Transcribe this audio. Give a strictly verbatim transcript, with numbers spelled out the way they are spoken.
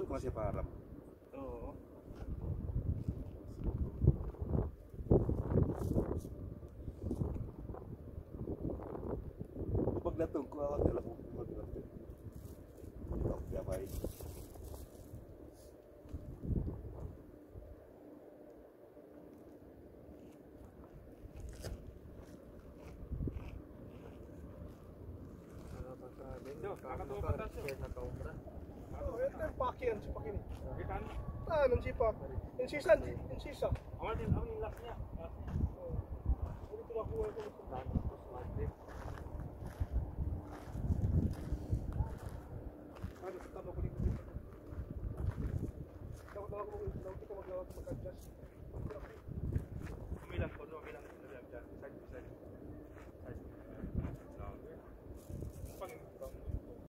ko na siya parang. Oo. Pag natong ko ako dala ko pag natong. Tok ya bay. Oh, ito yung pakyan si Pakin. Ah, nang sipa. Yung sisa, yung sisa. Awal din, awal yung last niya. Hindi ko makuha ko. Ano, sa tama ko dito. Dapat ako mag-adjust.